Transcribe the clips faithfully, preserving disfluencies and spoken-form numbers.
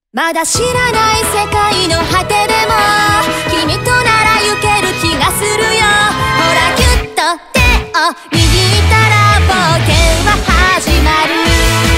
まだ知らない世界の果てでも君となら行ける気がするよ。ほらぎゅっと手を握ったら冒険は始まる。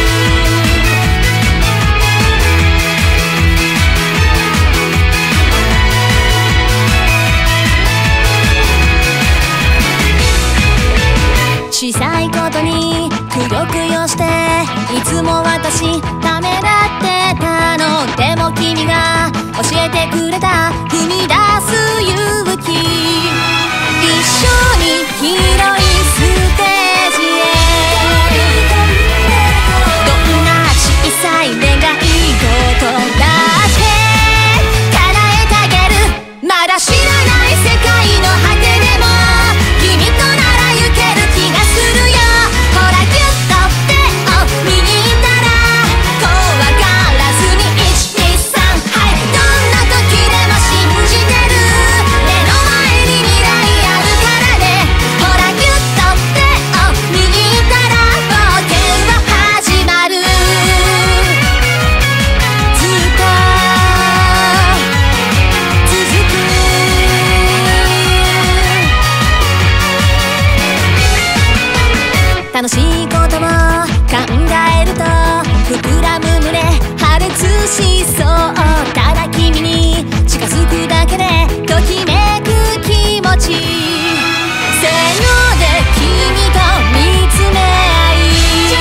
小さいことにくよくよしていつも私ダメだってたの。でも君が教えてくれた踏み出す勇気、一緒に広いステージへ。どんな小さい願い事だって叶えてあげる。まだ知らない世界の果てでも君となら行ける気がするよ。ほらぎゅっと手を握ったら怖がらずにいちにさん、はい、どんな時でも信じてる。目の前に未来あるからね。ほらぎゅっと手を握ったら冒険は始まる。ずっと続く。楽しいことを考えると膨らむ胸破裂しそう。ただ君に近づくだけでときめく気持ち、せーので君と見つめ合い、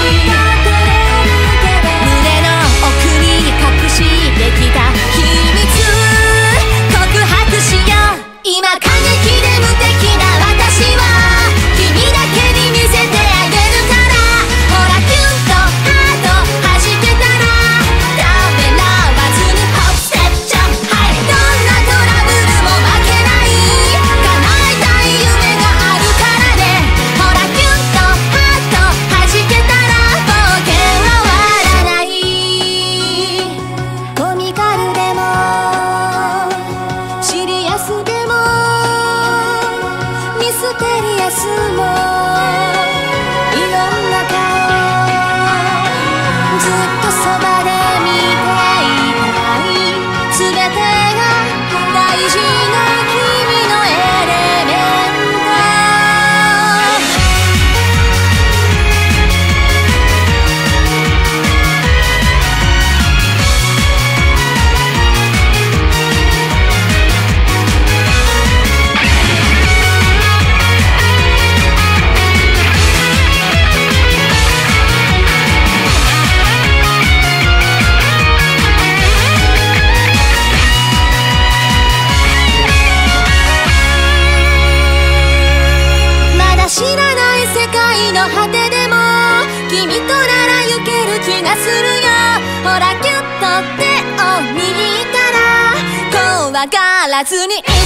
胸の奥に隠してきた秘密告白しよう。今過激で無敵な私は君だけに見せてあげるから。ほらキュンとハート弾けたらためらわずにホップステップジャンプ、はい、どんなトラブルも負けない。叶えたい夢があるからね。ほらキュンとハート弾けたら冒険は終わらない。コミカルでもシリアスでもミステリアスもいろんな顔ずっとそばで見ていたい。全てが大事な君のエレメント。まだ知らない世界の果てでも君となら行ける気がするよ。ほらぎゅっと手を握ったら怖がらずに